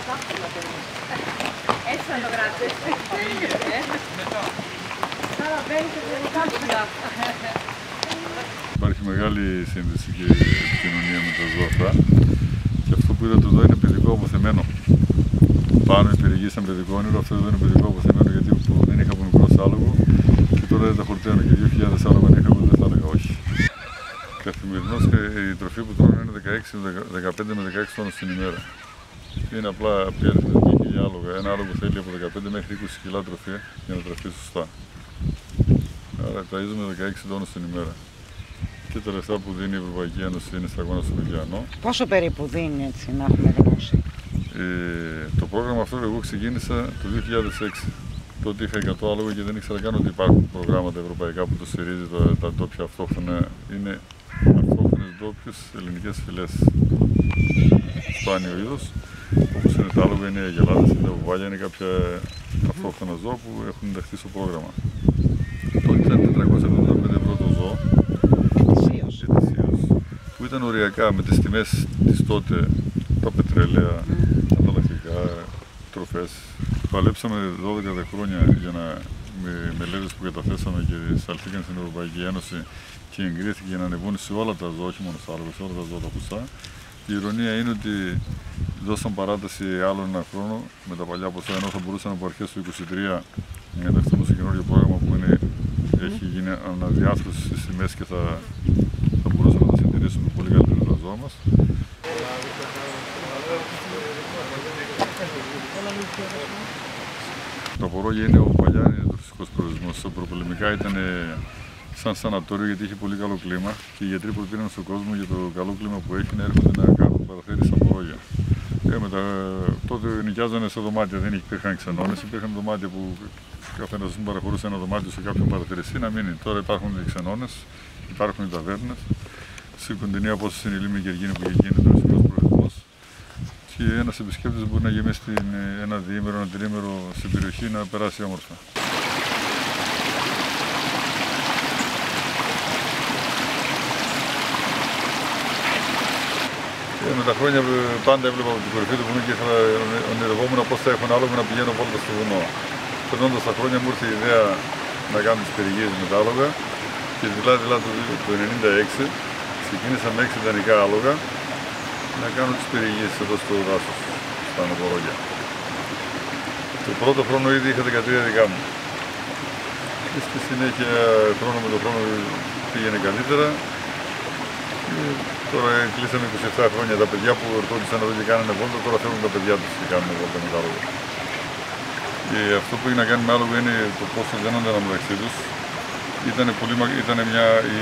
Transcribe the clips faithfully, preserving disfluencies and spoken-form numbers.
Έτσι θα το γράψεις. Τώρα μπαίνετε σε κάψουλα. Υπάρχει μεγάλη σύνδεση και επικοινωνία με τα ζώα αυτά. Και αυτό που είδατε εδώ είναι παιδικό αποθεμένο. Πάνω οι πυρηγοί ήταν παιδικό όνειρο, αυτό εδώ είναι παιδικό αποθεμένο γιατί δεν είχα από μικρό άλογο και τώρα δεν τα χορταίνω και δύο χιλιάδες άλογα αν είχα εγώ δεν θα έλεγα όχι. Καθημερινώς η τροφή που τρώνε είναι δεκαπέντε με δεκαέξι τόνους την ημέρα. Είναι απλά πια αριθμητική για άλογα. Ένα άλογο θέλει από δεκαπέντε μέχρι είκοσι κιλά τροφή για να τραφεί σωστά. Άρα ταΐζουμε δεκαέξι τόνους την ημέρα. Και τα λεφτά που δίνει η Ευρωπαϊκή Ένωση είναι σταγόνα στο Βικιανό. Πόσο περίπου δίνει έτσι να έχουμε γνώση? Ε, το πρόγραμμα αυτό εγώ ξεκίνησα το δύο χιλιάδες έξι. Τότε είχα εκατό άλογα και δεν ήξερα καν ότι υπάρχουν προγράμματα ευρωπαϊκά που το στηρίζει τα, τα ντόπια αυτόχθονα. Είναι αυτόχθονες ντόπιες ελληνικές φυλές. Σπάνιο είδος, όπως είναι τα άλογα, είναι οι αγελάδες, είναι τα βουβάλια, είναι κάποια αυτόχθονα ζώα που έχουν ενταχθεί στο πρόγραμμα. Τότε ήταν τετρακόσια εβδομήντα πέντε ευρώ το ζώο, που ήταν οριακά με τις τιμές της τότε, τα πετρέλαια, τα ανταλλακτικά, τροφές. Παλέψαμε δώδεκα χρόνια για να, με μελέτες που καταθέσαμε και σταλθήκαν στην Ευρωπαϊκή Ένωση και εγκρίθηκε για να ανεβούν σε όλα τα ζώα, όχι μόνο στα άλογα, σε όλα τα ζώα τα ποσά. Η ηρωνία είναι ότι δώσαν παράταση άλλο ένα χρόνο με τα παλιά ποσά, ενώ θα μπορούσαν από αρχές του είκοσι τρία να ενταχθούν σε καινούριο πρόγραμμα που είναι, έχει γίνει αναδιάθρωση στις τιμές και θα, θα μπορούσαμε να τα συντηρήσουμε πολύ καλύτερα τα ζώα μας. Το απορρόγια είναι ο παλιά είναι τουριστικός προορισμός. Το προπολεμικά ήταν σαν σανατόριο γιατί είχε πολύ καλό κλίμα και οι γιατροί προτείναν στον κόσμο για το καλό κλίμα που έχει να έρχονται να κάνουν παραθέσεις στα απορρόγια. Ε, μετα... Τότε νοικιάζανε σε δωμάτια, δεν υπήρχαν ξενώνες, υπήρχαν δωμάτια που καθένας παραχωρούσε ένα δωμάτιο σε κάποιον παρατηρητή να μείνει. Τώρα υπάρχουν οι ξενώνες, υπάρχουν οι ταβέρνες. Στην κοντινή απόσταση είναι η Λίμνη Γεργίνη που έχει γίνει τουριστικός προορισμός. Και ένας επισκέπτης μπορεί να γεμίσει την, ένα διήμερο, ένα τριήμερο στην περιοχή να περάσει όμορφα. Και με τα χρόνια πάντα έβλεπα από την κορυφή του βουνού και ήθελα, ονειρευόμουν πώς θα έχω ένα άλογο να πηγαίνω βόλτα στο βουνό. Περνώντας τα χρόνια μου ήρθε η ιδέα να κάνω τις πυρηγίες με τα άλογα και δηλαδή το χίλια εννιακόσια ενενήντα έξι ξεκίνησα με έξι ιδανικά άλογα να κάνω τις πυρηγίες εδώ στο δάσος, στα απορρόγια. Το πρώτο χρόνο ήδη είχα δεκατρία δικά μου. Και στη συνέχεια, χρόνο με τον χρόνο πήγαινε καλύτερα. Και τώρα κλείσαμε είκοσι επτά χρόνια. Τα παιδιά που ερχόντουσαν εδώ και κάνανε βόλτα, τώρα θέλουν τα παιδιά τους και κάνουν βόλτα με τα άλογα. Και αυτό που έχει να κάνει με άλογα είναι το πόσο δένονται αναμεταξύ τους. Ήταν, πολύ, ήταν μια, η,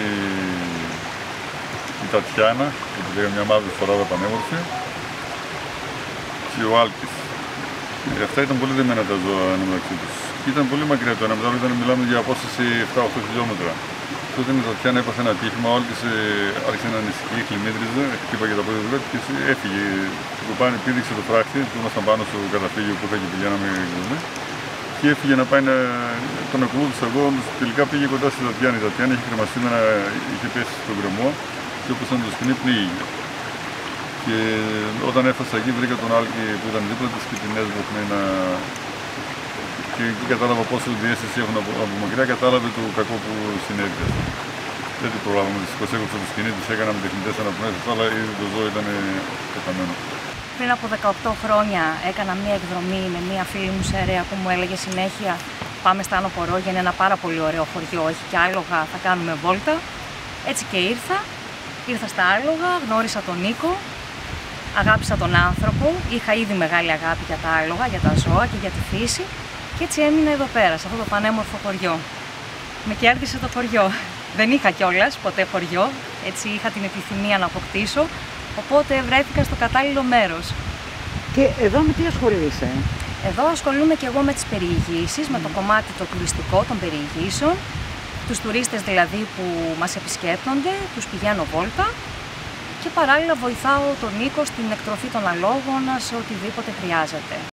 η Τατιάνα, που λέγαμε μια μαύρη φοράδα πανέμορφη, και ο Άλκης. Ε, αυτά ήταν πολύ δεμένα τα ζώα μεταξύ τους. Και ήταν πολύ μακριά το ένα μετά, ήταν μιλάμε για απόσταση επτά οχτώ χιλιόμετρα. Τότε η Τατιάνα έπαθε ένα ατύχημα, ο Άλκης ε, άρχισε να ανησυχεί, χλιμίδριζε, χτύπαγε τα πόδια του και έφυγε. Του πάνε, πήδηξε το φράχτη, που ήμασταν πάνω στο καταφύγιο που είχα και πηγαίναμε και έφυγε να πάει να τον ακολούθησα εγώ, τελικά πήγε κοντά στη Τατιάνα. Η Τατιάνα είχε κρεμαστεί, είχε πέσει στον γκρεμό και όπως ήταν το σκηνή πνίγηκε. Και όταν έφτασα εκεί βρήκα τον Άλκη που ήταν δίπλα της και την έσβοχνε να... και εκεί κατάλαβα πόσο διέστηση έχουν από, από μακριά, κατάλαβε το κακό που συνέβη. Δεν την προλάβαμε, δυστυχώς έκοψα το σκηνή, της έκανα με τεχνητές αναπνοές, αλλά ήδη το ζώο ήταν πεθαμένο. Πριν από δεκαοκτώ χρόνια έκανα μία εκδρομή με μία φίλη μου σε Ερέα που μου έλεγε συνέχεια πάμε στα Άνω Πορρόγια, είναι ένα πάρα πολύ ωραίο χωριό, έχει και άλογα, θα κάνουμε βόλτα. Έτσι και ήρθα, ήρθα στα άλογα, γνώρισα τον Νίκο, αγάπησα τον άνθρωπο, είχα ήδη μεγάλη αγάπη για τα άλογα, για τα ζώα και για τη φύση και έτσι έμεινα εδώ πέρα, σε αυτό το πανέμορφο χωριό. Με κέρδισε το χωριό. Δεν είχα κιόλας ποτέ χωριό, έτσι είχα την επιθυμία να αποκτήσω. Οπότε βρέθηκα στο κατάλληλο μέρος. Και εδώ με τι ασχολείσαι? Εδώ ασχολούμαι και εγώ με τις περιηγήσεις, mm. με το κομμάτι το τουριστικό των περιηγήσεων. Τους τουρίστες δηλαδή που μας επισκέπτονται, τους πηγαίνω βόλτα και παράλληλα βοηθάω τον Νίκο στην εκτροφή των αλόγων σε οτιδήποτε χρειάζεται.